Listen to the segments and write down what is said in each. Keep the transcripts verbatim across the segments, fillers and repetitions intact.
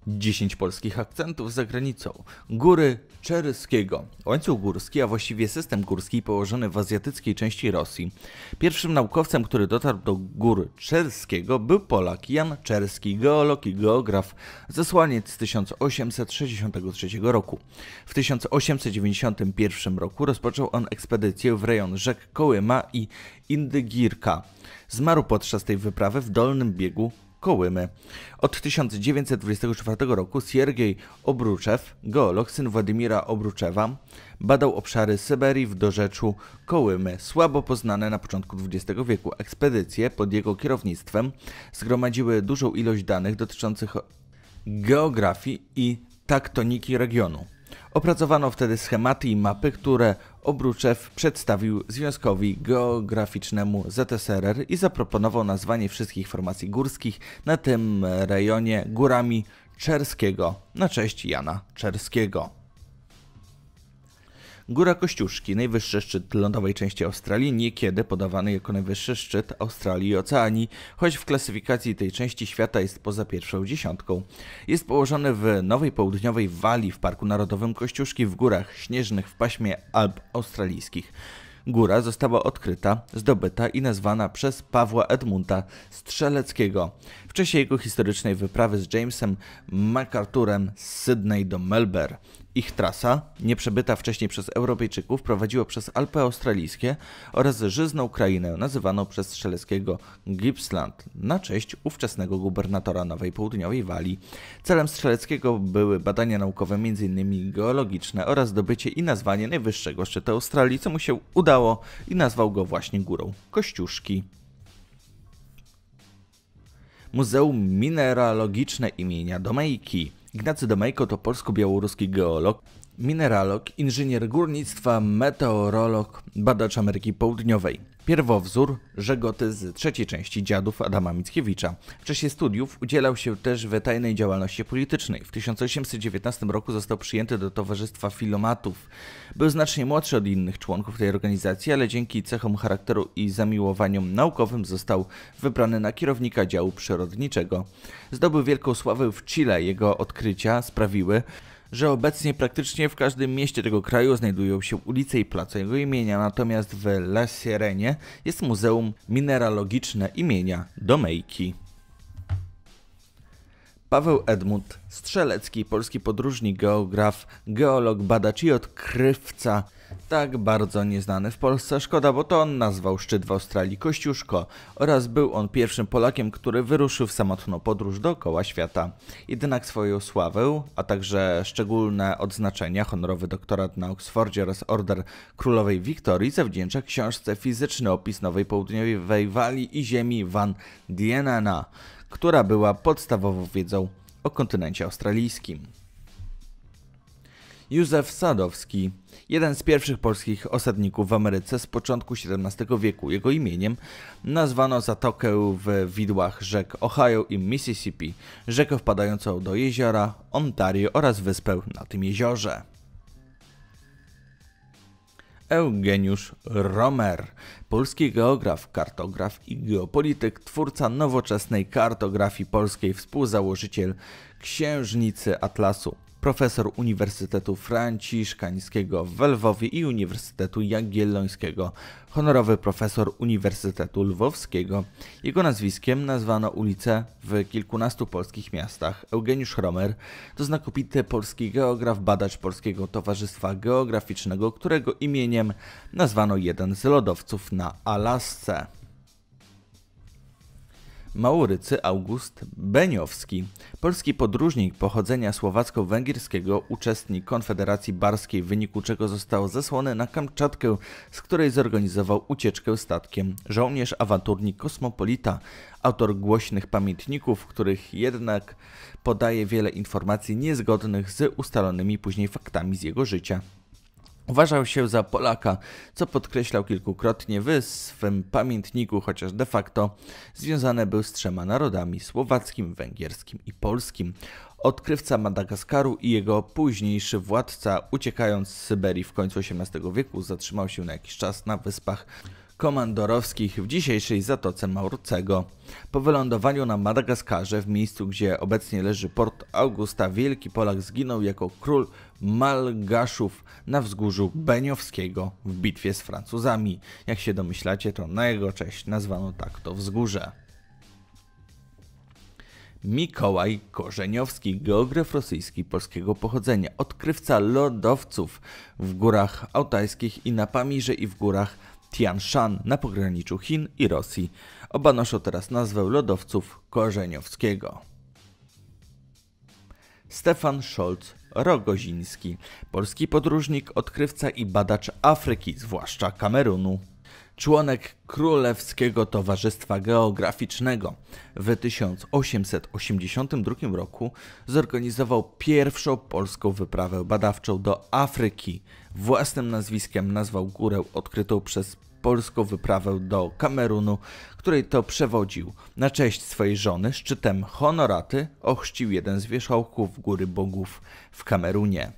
dziesięć polskich akcentów za granicą. Góry Czerskiego. Łańcuch górski, a właściwie system górski położony w azjatyckiej części Rosji. Pierwszym naukowcem, który dotarł do gór Czerskiego, był Polak Jan Czerski, geolog i geograf, zesłaniec z tysiąc osiemset sześćdziesiątego trzeciego roku. W tysiąc osiemset dziewięćdziesiątym pierwszym roku rozpoczął on ekspedycję w rejon rzek Kołyma i Indygirka. Zmarł podczas tej wyprawy w dolnym biegu Kołymy. Od tysiąc dziewięćset dwudziestego czwartego roku Siergiej Obruczew, geolog, syn Władimira Obruczewa, badał obszary Syberii w dorzeczu Kołymy, słabo poznane na początku dwudziestego wieku. Ekspedycje pod jego kierownictwem zgromadziły dużą ilość danych dotyczących geografii i taktoniki regionu. Opracowano wtedy schematy i mapy, które Obruczew przedstawił Związkowi Geograficznemu Z S R R i zaproponował nazwanie wszystkich formacji górskich na tym rejonie górami Czerskiego na cześć Jana Czerskiego. Góra Kościuszki, najwyższy szczyt lądowej części Australii, niekiedy podawany jako najwyższy szczyt Australii i Oceanii, choć w klasyfikacji tej części świata jest poza pierwszą dziesiątką. Jest położony w Nowej Południowej Walii w Parku Narodowym Kościuszki w górach śnieżnych w paśmie Alp australijskich. Góra została odkryta, zdobyta i nazwana przez Pawła Edmunda Strzeleckiego w czasie jego historycznej wyprawy z Jamesem MacArthurem z Sydney do Melbourne. Ich trasa, nieprzebyta wcześniej przez Europejczyków, prowadziła przez Alpy Australijskie oraz żyzną krainę nazywaną przez Strzeleckiego Gippsland na cześć ówczesnego gubernatora Nowej Południowej Walii. Celem Strzeleckiego były badania naukowe, między innymi geologiczne, oraz zdobycie i nazwanie najwyższego szczytu Australii, co mu się udało i nazwał go właśnie Górą Kościuszki. Muzeum Mineralogiczne imienia Domejki. Ignacy Domejko to polsko-białoruski geolog, mineralog, inżynier górnictwa, meteorolog, badacz Ameryki Południowej. Pierwowzór żegoty z trzeciej części Dziadów Adama Mickiewicza. W czasie studiów udzielał się też w tajnej działalności politycznej. W tysiąc osiemset dziewiętnastym roku został przyjęty do Towarzystwa Filomatów. Był znacznie młodszy od innych członków tej organizacji, ale dzięki cechom charakteru i zamiłowaniom naukowym został wybrany na kierownika działu przyrodniczego. Zdobył wielką sławę w Chile. Jego odkrycia sprawiły, że obecnie praktycznie w każdym mieście tego kraju znajdują się ulice i place jego imienia, natomiast w La Sirenie jest Muzeum Mineralogiczne imienia Domejki. Paweł Edmund Strzelecki, polski podróżnik, geograf, geolog, badacz i odkrywca, tak bardzo nieznany w Polsce. Szkoda, bo to on nazwał szczyt w Australii Kościuszko oraz był on pierwszym Polakiem, który wyruszył w samotną podróż dookoła świata. Jednak swoją sławę, a także szczególne odznaczenia, honorowy doktorat na Oksfordzie oraz Order Królowej Wiktorii, zawdzięcza książce Fizyczny opis Nowej Południowej Walii i ziemi Van Dienena, która była podstawową wiedzą o kontynencie australijskim. Józef Sadowski, jeden z pierwszych polskich osadników w Ameryce z początku siedemnastego wieku. Jego imieniem nazwano zatokę w widłach rzek Ohio i Mississippi, rzekę wpadającą do jeziora Ontario oraz wyspę na tym jeziorze. Eugeniusz Romer, polski geograf, kartograf i geopolityk, twórca nowoczesnej kartografii polskiej, współzałożyciel Księżnicy Atlasu, profesor Uniwersytetu Franciszkańskiego w Lwowie i Uniwersytetu Jagiellońskiego, honorowy profesor Uniwersytetu Lwowskiego. Jego nazwiskiem nazwano ulice w kilkunastu polskich miastach. Eugeniusz Romer to znakomity polski geograf, badacz Polskiego Towarzystwa Geograficznego, którego imieniem nazwano jeden z lodowców na Alasce. Maurycy August Beniowski, polski podróżnik pochodzenia słowacko-węgierskiego, uczestnik Konfederacji Barskiej, w wyniku czego został zesłany na Kamczatkę, z której zorganizował ucieczkę statkiem. Żołnierz, awanturnik, kosmopolita, autor głośnych pamiętników, w których jednak podaje wiele informacji niezgodnych z ustalonymi później faktami z jego życia. Uważał się za Polaka, co podkreślał kilkukrotnie w swym pamiętniku, chociaż de facto związany był z trzema narodami: słowackim, węgierskim i polskim. Odkrywca Madagaskaru i jego późniejszy władca, uciekając z Syberii w końcu osiemnastego wieku, zatrzymał się na jakiś czas na wyspach komandorowskich w dzisiejszej Zatoce Maurucego. Po wylądowaniu na Madagaskarze, w miejscu gdzie obecnie leży port Augusta, wielki Polak zginął jako król Malgaszów na wzgórzu Beniowskiego w bitwie z Francuzami. Jak się domyślacie, to na jego cześć nazwano tak to wzgórze. Mikołaj Korzeniowski, geograf rosyjski polskiego pochodzenia, odkrywca lodowców w górach altajskich i na Pamirze i w górach Tian Shan na pograniczu Chin i Rosji. Oba noszą teraz nazwę lodowców Korzeniowskiego. Stefan Scholz-Rogoziński, polski podróżnik, odkrywca i badacz Afryki, zwłaszcza Kamerunu. Członek Królewskiego Towarzystwa Geograficznego. W tysiąc osiemset osiemdziesiątym drugim roku zorganizował pierwszą polską wyprawę badawczą do Afryki. Własnym nazwiskiem nazwał górę odkrytą przez polską wyprawę do Kamerunu, której to przewodził. Na cześć swojej żony szczytem Honoraty ochrzcił jeden z wierzchołków Góry Bogów w Kamerunie.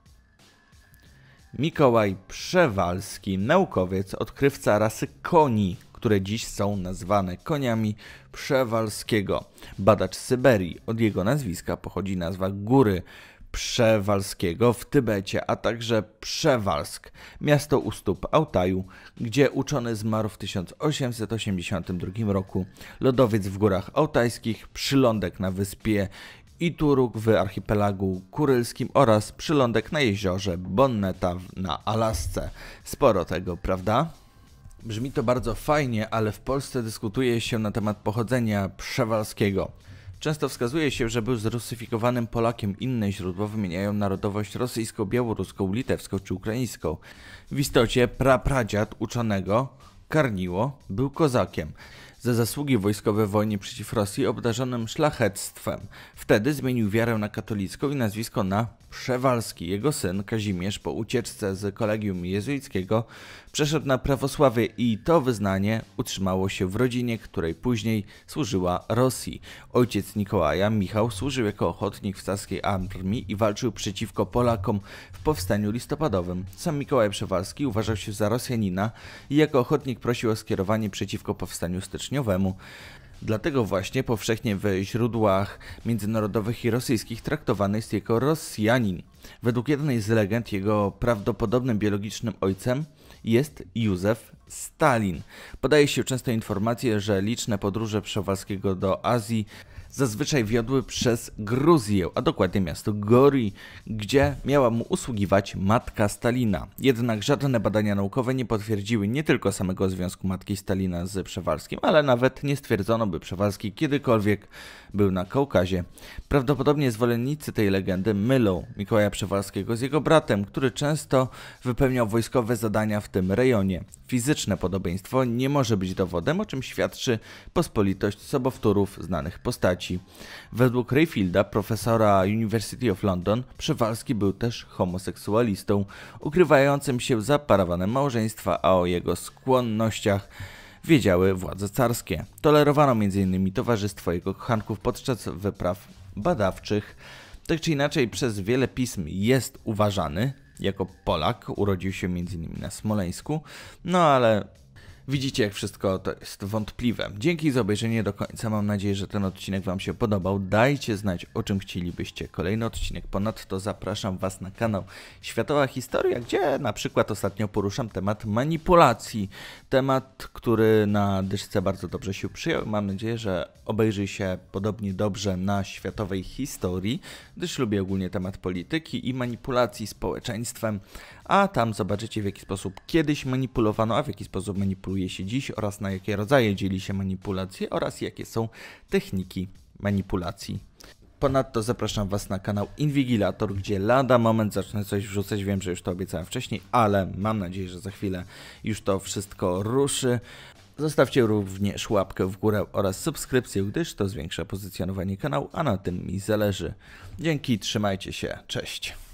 Mikołaj Przewalski, naukowiec, odkrywca rasy koni, które dziś są nazwane koniami Przewalskiego. Badacz Syberii, od jego nazwiska pochodzi nazwa góry Przewalskiego w Tybecie, a także Przewalsk, miasto u stóp Altaju, gdzie uczony zmarł w tysiąc osiemset osiemdziesiątym drugim roku. Lodowiec w górach altajskich, przylądek na wyspie Ituruk w archipelagu kurylskim oraz przylądek na jeziorze Bonneta na Alasce. Sporo tego, prawda? Brzmi to bardzo fajnie, ale w Polsce dyskutuje się na temat pochodzenia Przewalskiego. Często wskazuje się, że był zrusyfikowanym Polakiem. Inne źródła wymieniają narodowość rosyjską, białoruską, litewską czy ukraińską. W istocie prapradziad uczonego Karniło był kozakiem. Za zasługi wojskowe w wojnie przeciw Rosji obdarzonym szlachectwem. Wtedy zmienił wiarę na katolicką i nazwisko na Przewalski. Jego syn Kazimierz po ucieczce z kolegium jezuickiego przeszedł na prawosławie i to wyznanie utrzymało się w rodzinie, której później służyła Rosji. Ojciec Mikołaja, Michał, służył jako ochotnik w carskiej armii i walczył przeciwko Polakom w powstaniu listopadowym. Sam Mikołaj Przewalski uważał się za Rosjanina i jako ochotnik prosił o skierowanie przeciwko powstaniu styczniowemu. Dlatego właśnie powszechnie w źródłach międzynarodowych i rosyjskich traktowany jest jako Rosjanin. Według jednej z legend jego prawdopodobnym biologicznym ojcem jest Józef Stalin. Podaje się często informacje, że liczne podróże Przewalskiego do Azji zazwyczaj wiodły przez Gruzję, a dokładnie miasto Gori, gdzie miała mu usługiwać matka Stalina. Jednak żadne badania naukowe nie potwierdziły nie tylko samego związku matki Stalina z Przewalskim, ale nawet nie stwierdzono, by Przewalski kiedykolwiek był na Kaukazie. Prawdopodobnie zwolennicy tej legendy mylą Mikołaja Przewalskiego z jego bratem, który często wypełniał wojskowe zadania w tym rejonie. Fizyczne podobieństwo nie może być dowodem, o czym świadczy pospolitość sobowtórów znanych postaci. Według Rayfielda, profesora University of London, Przewalski był też homoseksualistą, ukrywającym się za parawanem małżeństwa, a o jego skłonnościach wiedziały władze carskie. Tolerowano między innymi towarzystwo jego kochanków podczas wypraw badawczych. Tak czy inaczej, przez wiele pism jest uważany jako Polak, urodził się między innymi na Smoleńsku, no ale widzicie, jak wszystko to jest wątpliwe. Dzięki za obejrzenie do końca. Mam nadzieję, że ten odcinek Wam się podobał. Dajcie znać, o czym chcielibyście kolejny odcinek. Ponadto zapraszam Was na kanał Światowa Historia, gdzie na przykład ostatnio poruszam temat manipulacji. Temat, który na dyszce bardzo dobrze się przyjął. Mam nadzieję, że obejrzy się podobnie dobrze na Światowej Historii, gdyż lubię ogólnie temat polityki i manipulacji społeczeństwem. A tam zobaczycie, w jaki sposób kiedyś manipulowano, a w jaki sposób manipuluje się dziś oraz na jakie rodzaje dzieli się manipulacje oraz jakie są techniki manipulacji. Ponadto zapraszam Was na kanał Inwigilator, gdzie lada moment zacznę coś wrzucać. Wiem, że już to obiecałem wcześniej, ale mam nadzieję, że za chwilę już to wszystko ruszy. Zostawcie również łapkę w górę oraz subskrypcję, gdyż to zwiększa pozycjonowanie kanału, a na tym mi zależy. Dzięki, trzymajcie się, cześć.